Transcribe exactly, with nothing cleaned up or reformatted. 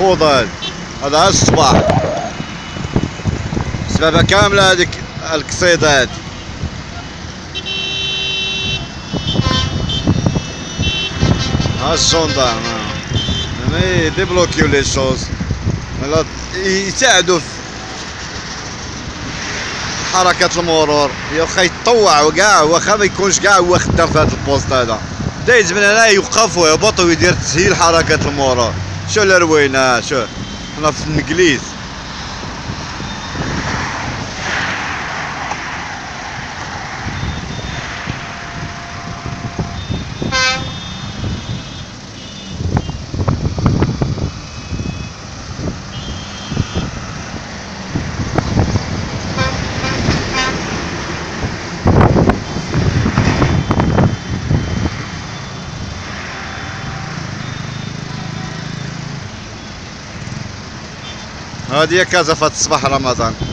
فضل هذا الصباح سببها كاملة هذيك القصيدات. ها الجندارم يعني ديبلوكيو لي شوز، يساعدوا في حركة المرور. واخا يتطوع وكاع، واخا ما يكونش كاع هو خدام في هذا البوست هذا، دايز من هنا يوقف ويهبط ويدير تسهيل حركة المرور. شو الروينة، شو حنا في الانجليز. هادي هي كازا فهاد الصباح رمضان.